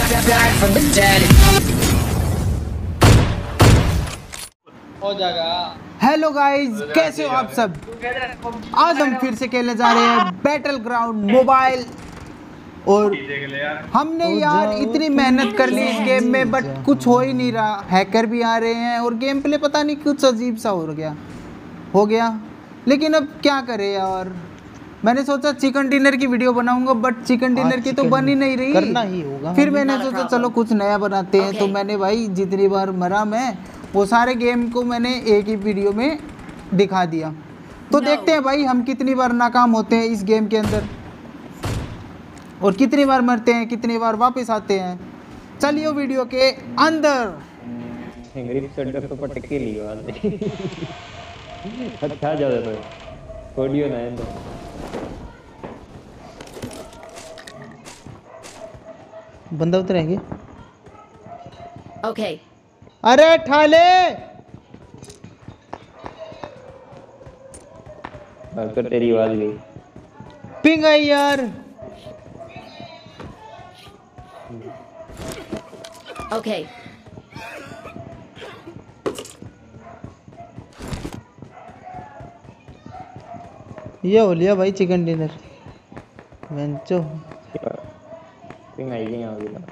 back from the dead. हो जाएगा। Hello guys, कैसे हो आप सब। आज हम फिर से खेलने जा रहे हैं बैटल ग्राउंड मोबाइल। और हमने यार इतनी मेहनत कर ली इस गेम में, बट कुछ हो ही नहीं रहा। हैकर भी आ रहे हैं और गेम प्ले पता नहीं कुछ अजीब सा हो गया। लेकिन अब क्या करें यार। मैंने सोचा चिकन डिनर की वीडियो बनाऊंगा, बट चिकन डिनर की तो बन ही नहीं रही। करना ही होगा। फिर मैंने सोचा चलो कुछ नया बनाते हैं। तो मैंने भाई जितनी बार मरा मैं, वो सारे गेम को मैंने एक ही वीडियो में दिखा दिया। तो देखते हैं भाई हम कितनी बार नाकाम होते हैं इस गेम के अंदर, और कितनी बार मरते हैं, कितनी बार वापस आते हैं। चलिए वीडियो के अंदर। तो पटक के लियो अच्छा ज्यादा तो ऑडियो ना है तो बंदा उतरेंगे। ओके अरे ठाले कर तेरी आवाज गई। पिंग आई यार। ओके ये हो लिया भाई चिकन डिनर। वेंचो पिंग आई गई अभी तो।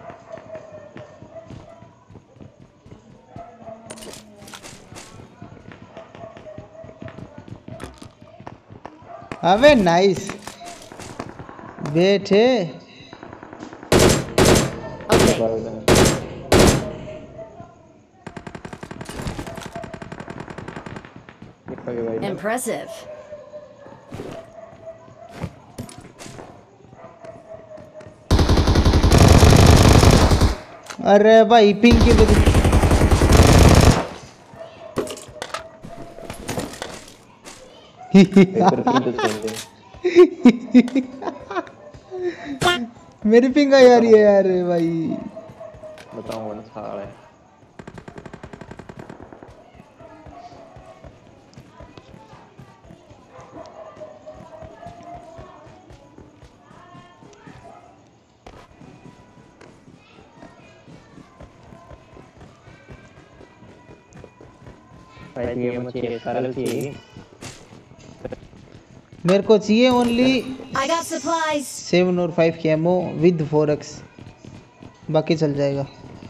अबे नाइस बैठे। Impressive. अरे भाई पिंक की वजह मेरी पिंग आ रही है यार भाई। बताओ कौन सा है। मेरे को चाहिए ओनली I got supplies. 7 और 5 की एमो विद 4x, बाकी चल जाएगा।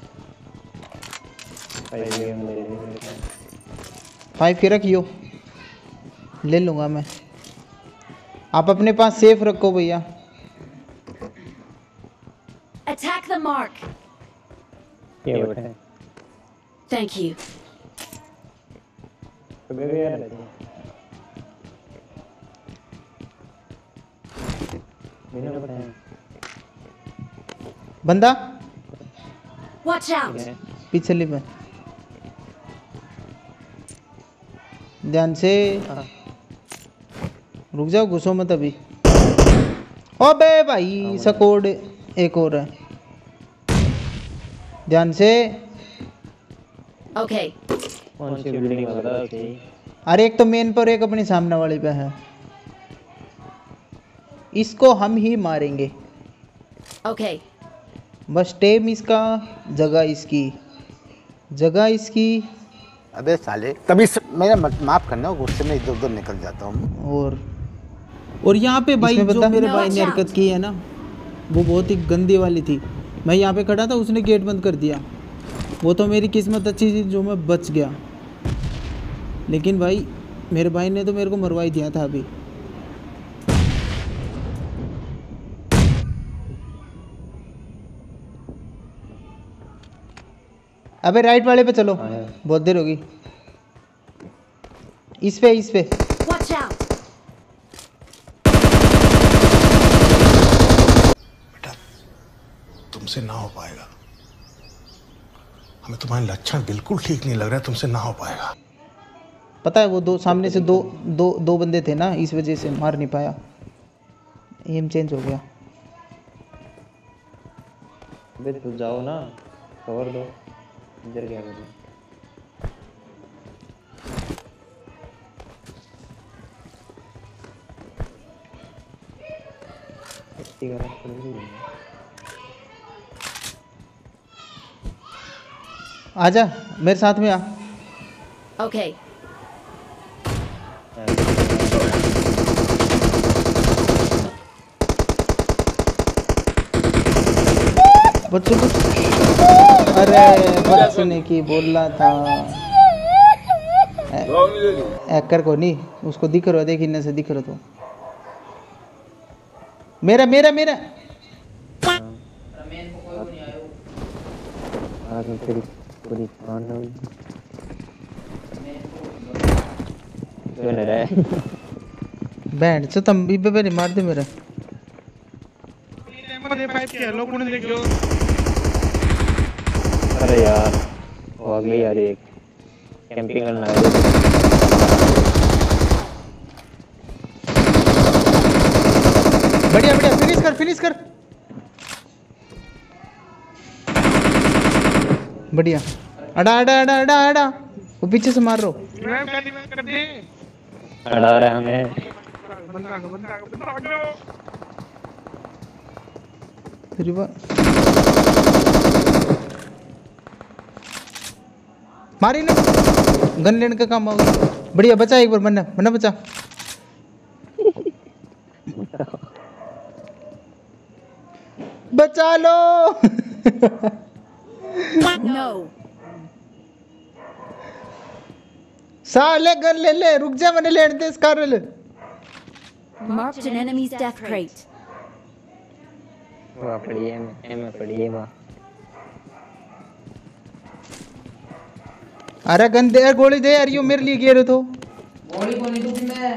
5 की रखियो, ले लूँगा मैं। आप अपने पास सेफ रखो भैया। Attack the mark. Thank you. बंदा Watch out. पिछली में ध्यान से रुक जाओ, घुसो मत अभी। अबे भाई सकोड एक और है, ध्यान से। Okay. कौन सी बिल्डिंग वाला है? अरे एक तो मेन पर, एक अपनी सामने वाली पे है। इसको हम ही मारेंगे। Okay. बस टेम इसका, जगह इसकी। अबे साले तभी मेरा माफ करना, गुस्से में इधर उधर निकल जाता हूँ। और यहाँ पे भाई जो मेरे भाई ने हरकत की है ना, वो बहुत ही गंदी वाली थी। मैं यहाँ पे खड़ा था, उसने गेट बंद कर दिया। वो तो मेरी किस्मत अच्छी थी जो मैं बच गया, लेकिन भाई मेरे भाई ने तो मेरे को मरवा ही दिया था अभी। अबे राइट वाले पे चलो, बहुत देर होगी। इस पे Watch out. बेटा तुमसे ना हो पाएगा, हमें तुम्हारे लक्षण बिल्कुल ठीक नहीं लग रहा है, तुमसे ना हो पाएगा। पता है वो दो सामने से दो बंदे थे ना, इस वजह से मार नहीं पाया। एम चेंज हो गया। बे तो जाओ ना, कवर दो। इधर क्या कर रहे हो? आजा मेरे साथ में आ। Okay. बच्चों को अरे बच्चों की बोल रहा था एक्कर को नहीं, उसको दिख रहा, देख इन्हें से दिख रहा तो मेरा मेरा मेरा बैंड से तम भी पे मार दे मेरा। अरे यार वो अगली यार एक कैंपिंग करना है। बढ़िया बढ़िया फिनिश कर बढ़िया। अड़ा अड़ा अड़ा अड़ा अड़ा वो पीछे से मार रो अड़ा रहा हमें। मारी ना गन लेने का काम हो गया। बढ़िया बचा एक बार मन्ना मन्ना बचा। बचा लो। No. साले गन ले ले, रुक जा मैंने लेने दे इसका ले। Marked an enemy's death crate. वाह पड़ी है मैं पड़ी है वाह। अरे गन दे यार, गोली दे यार, यो मेरे लिए गिर तो गोली को नहीं दूंगी मैं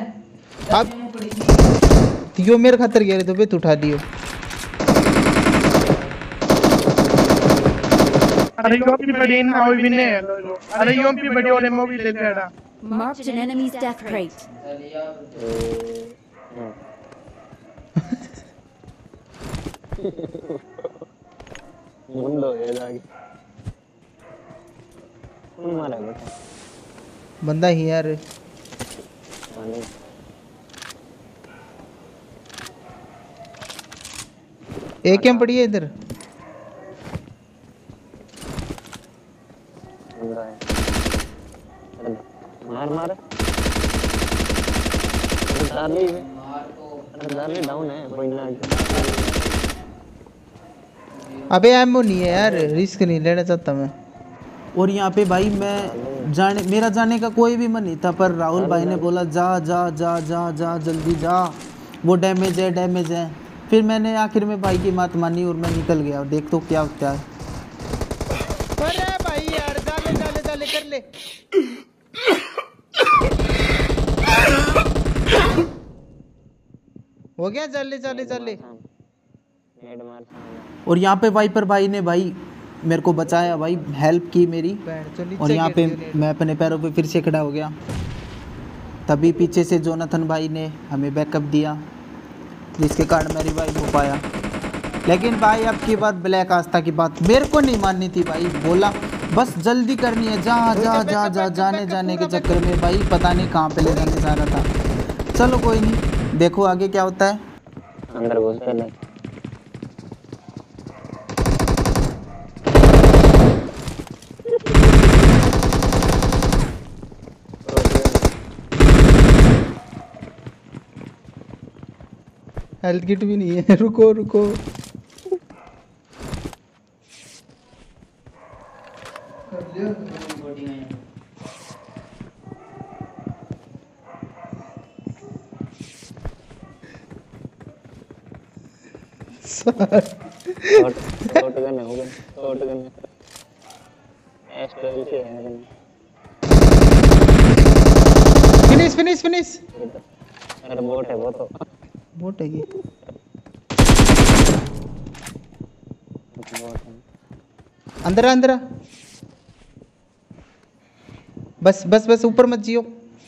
अब। यो मेरे खातर गिर तो बे तू उठा दियो। अरे योपी बड़ी ना हो बिने अरे योपी बड़ी वाले मूवी ले लेड़ा। Marked an enemy's death crate. मुंडो ये लागे कौन मारा बेटा? बंदा ही यार। एक कैम पड़ी है इधर। मार डार्ली डाउन है कोई ना। अबे एमओ नहीं है यार, रिस्क नहीं लेना चाहता मैं। और यहाँ पे भाई मैं मेरा जाने का कोई भी मन नहीं था, पर राहुल भाई ने बोला जा जा जा जा जा जल्दी जा, वो डैमेज है। फिर मैंने आखिर में भाई की बात मानी और मैं निकल गया। देख तो क्या होता है। अरे भाई यार जाले कर ले। हो गया जाले। और यहाँ पे वाइपर भाई ने भाई मेरे को बचाया भाई, हेल्प की मेरी। और यहाँ पे मैं अपने पैरों पे फिर से खड़ा हो गया। तभी पीछे से जोनाथन भाई ने हमें बैकअप दिया, जिसके कारण मैं रिवाइव हो पाया। लेकिन भाई अब की बार ब्लैक आस्था की बात मेरे को नहीं माननी थी भाई। बोला बस जल्दी करनी है, जाने के चक्कर में भाई पता नहीं कहाँ पे ले जाने जा रहा था। चलो कोई नहीं, देखो आगे क्या होता है। अंदर घुस चले। हेल्थ किट भी नहीं है। रुको शॉट गन होगा शॉट गन एस12 से है। फिनिश। अरे बोट है वो तो बोट है ये। अंदर बस ऊपर मत जियो।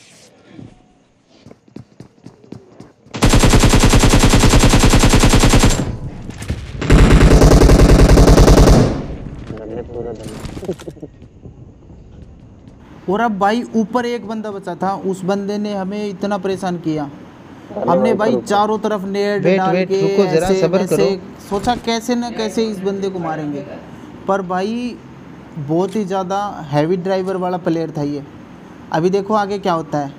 और अब भाई ऊपर एक बंदा बचा था, उस बंदे ने हमें इतना परेशान किया। हमने भाई चारों तरफ नेट डाल के रुको जरा सब्र करो। सोचा कैसे न कैसे इस बंदे को मारेंगे, पर भाई बहुत ही ज़्यादा हैवी ड्राइवर वाला प्लेयर था ये। अभी देखो आगे क्या होता है।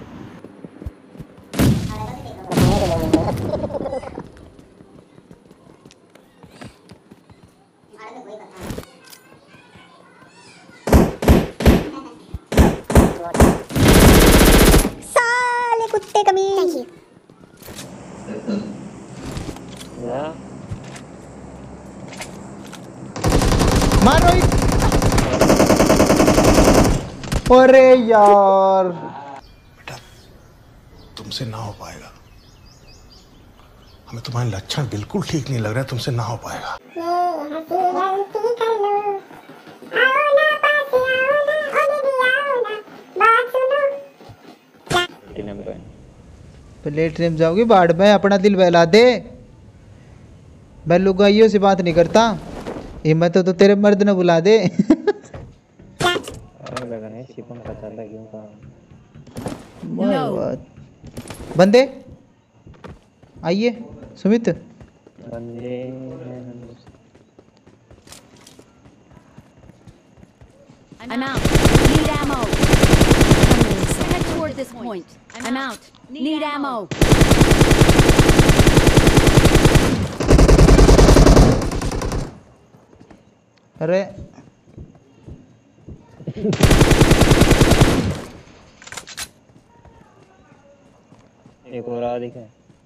साले कुत्ते कमीज। मारो। अरे यार बेटा तुमसे ना हो पाएगा, हमें तुम्हारे लक्षण बिल्कुल ठीक नहीं लग रहा है, तुमसे ना हो पाएगा। प्लेट में जाओगी बाढ़ में, अपना दिल बहला दे। मैं लुगाइयों से बात नहीं करता, हिम्मत हो तो तेरे मर्द ने बुला दे। बंदे आइए Sumit. I'm out. Need ammo. Head toward this point. I'm out. Need ammo. अरे एक और आ दिखा।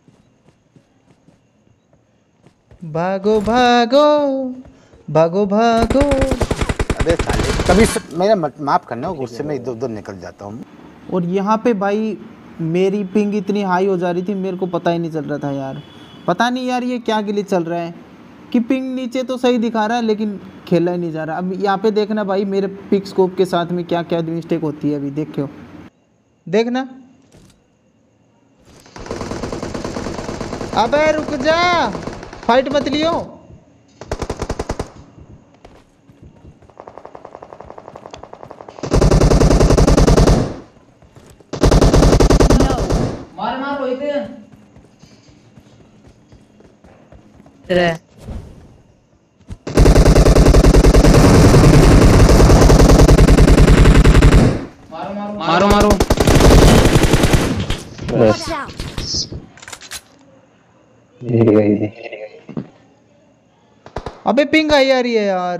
भागो भागो भागो भागो। अबे साले कभी मेरा माफ करना, गुस्से में इधर उधर निकल जाता हूँ। और यहाँ पे भाई मेरी पिंग इतनी हाई हो जा रही थी, मेरे को पता ही नहीं चल रहा था यार। पता नहीं यार ये क्या ग्लिच चल रहा है कि पिंग नीचे तो सही दिखा रहा है लेकिन खेला ही नहीं जा रहा। अब यहाँ पे देखना भाई मेरे पिक स्कोप के साथ में क्या क्या मिस्टेक होती है। अभी देखो देखना। अबे रुक जा, फाइट मत लियो। मार मार रोहित। मारो मारो। Watch out. अबे पिंग आई आ रही है यार।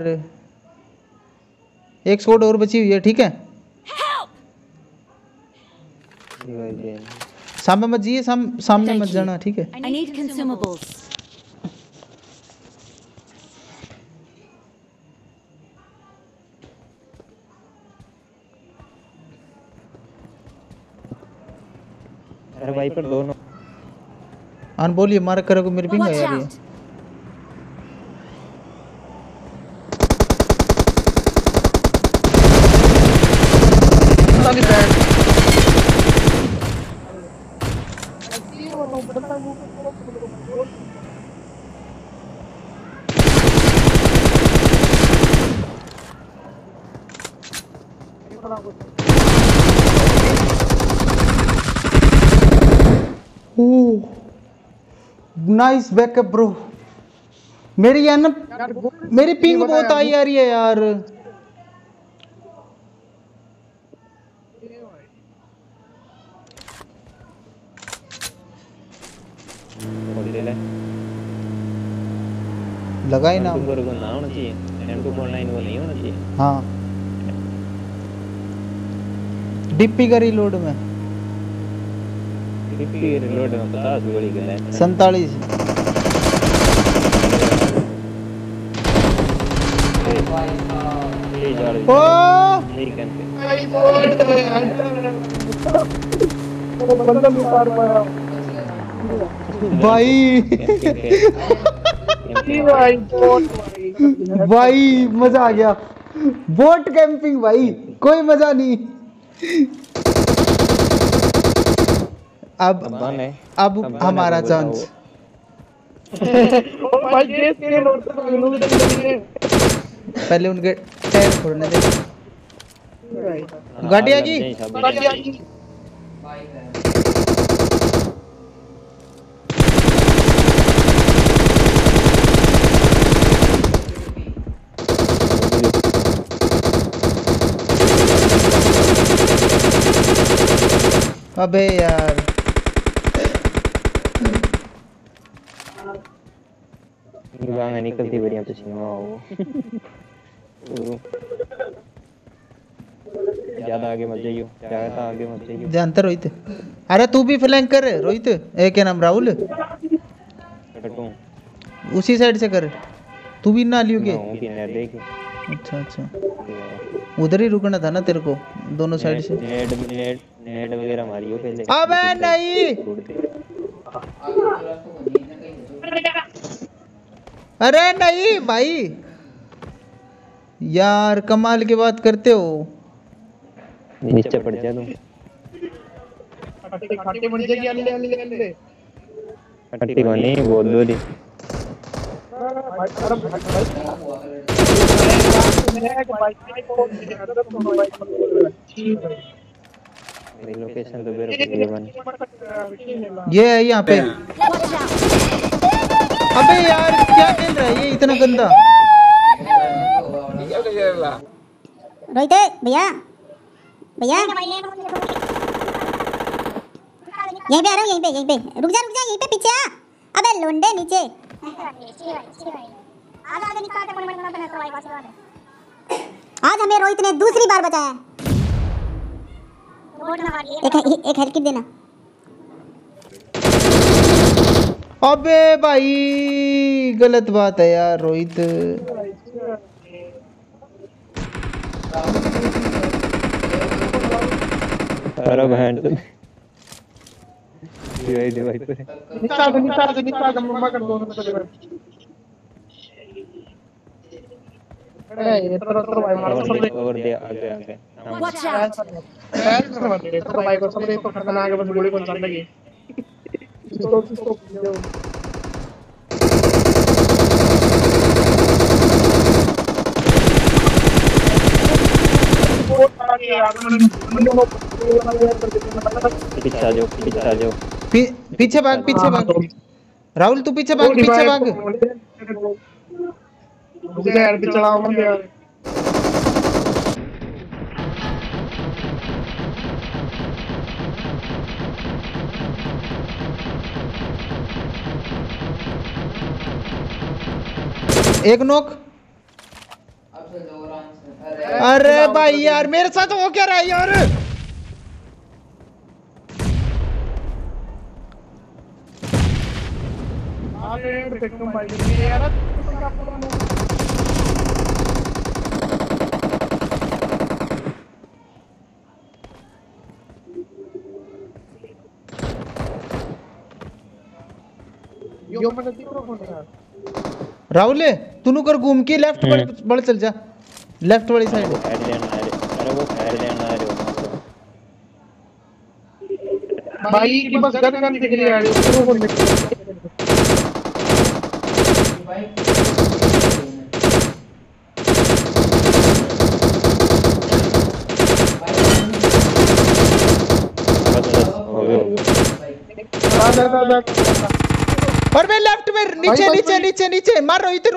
एक स्क्वाड और बची हुई है, ठीक है। सामने मत जाइए, सामने मत जाना, ठीक है। I need consumables. अरे भाई पर दोनों आन बोलिए, मार करो मेरी पिंग आई Watch आ रही है। out. Nice backup bro. मेरी यार ना मेरी पिंग बहुत आई आ रही है यार। लगाई ना होना चाहिए, M249 वो नहीं होना चाहिए। हाँ डिप्पी का रिलोड में रिलोड में 50 गोली का है। 47 ओ भाई भाई मजा आ गया। बोट कैंपिंग भाई, कोई मजा नहीं। अब हमारा चांस। पहले उनके टायर फोड़ने दे। गाड़ी आ गई। अबे यार गाना निकलती बढ़िया पसीना हो। ज्यादा आगे मत जाइयो, ज्यादा आगे मत जाइयो। जानता रोहित। अरे तू भी फ्लैंक कर रोहित। क्या नाम राहुल? कटूं उसी साइड से कर। तू भी ना लियो के? हूं कि नहीं देख। अच्छा अच्छा उधर ही रुकना था ना तेरे को, दोनों साइड से। नेट वगैरह मारियो पहले। अबे नहीं, अरे नहीं भाई यार, कमाल की बात करते हो। नीचे पड़ जा तुम। खाटे बढ़ जाएगी अल्ले अल्ले अल्ले। खट्टी को नहीं बोल दो दी। लोकेशन तो मेरे को ये बन। ये है यहाँ पे। अबे यार क्या खेल रहा है ये इतना गंदा? रोहित भैया भैया यहीं पे आ रहा हूँ, यहीं पे रुक जा यहीं पे पीछे आ। अबे लोंडे नीचे आज हमें रोहित ने दूसरी बार बचाया। एक हेल्प किट देना। अबे भाई गलत बात है यार रोहित। अरे बहन तुम ये डिवाइस पे निकाल मम्मा कर दो ये तो भाई मार और दे आगे Watch out! तो भाई को सब तो खतरनाक है, बस गोली कौन चल लगी इसको पीछे जाओ। पीछे भाग राहुल, तू पीछे भाग। मुझे यार पे चढ़ाओ मत यार। एक नोक। अरे भाई यार मेरे साथ हो क्या रहा है यार? राहुल तू नु कर घूम के लेफ्ट बढ़ चल जा, लेफ्ट वाली साइड। अरे वो फायर लेना आ रहे हो भाई की बस गन दिख रही है। और मैं लेफ्ट में नीचे मार रोहित।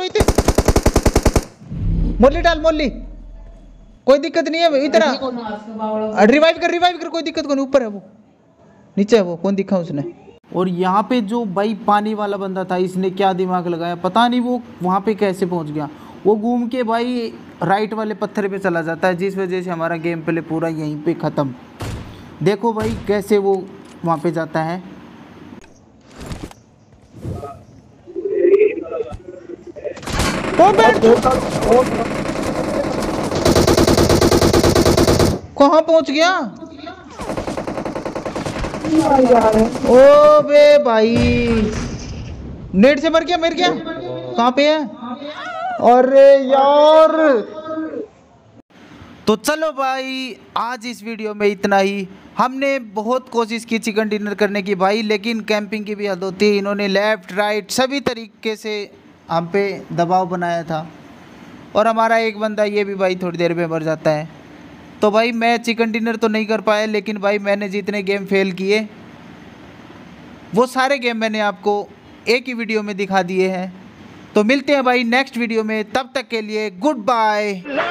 मोली डाल कोई दिक्कत नहीं है इतना। रिवाइव कर कोई दिक्कत नहीं, ऊपर है वो, नीचे है वो, कौन दिखा उसने। और यहाँ पे जो भाई पानी वाला बंदा था, इसने क्या दिमाग लगाया पता नहीं, वो वहाँ पे कैसे पहुँच गया। वो घूम के भाई राइट वाले पत्थर पे चला जाता है, जिस वजह से हमारा गेम प्ले पूरा यहीं पे ख़त्म। देखो भाई कैसे वो वहाँ पे जाता है। कहाँ पहुँच गया? ओ बे भाई नेट से मर गया। कहाँ पे है? अरे यार। तो चलो भाई आज इस वीडियो में इतना ही। हमने बहुत कोशिश की चिकन डिनर करने की भाई, लेकिन कैंपिंग की भी हद होती है। इन्होंने लेफ्ट राइट सभी तरीके से हम पे दबाव बनाया था, और हमारा एक बंदा ये भी भाई थोड़ी देर में मर जाता है। तो भाई मैं चिकन डिनर तो नहीं कर पाया, लेकिन भाई मैंने जितने गेम फेल किए वो सारे गेम मैंने आपको एक ही वीडियो में दिखा दिए हैं। तो मिलते हैं भाई नेक्स्ट वीडियो में, तब तक के लिए गुड बाय।